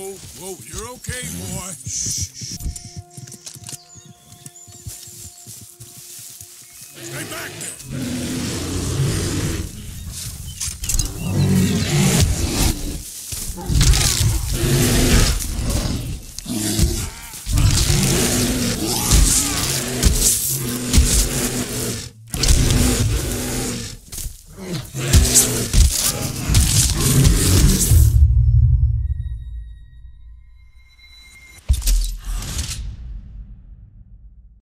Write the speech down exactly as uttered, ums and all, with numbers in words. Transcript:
Whoa, whoa, you're okay, boy. Shh, shh. Stay back there.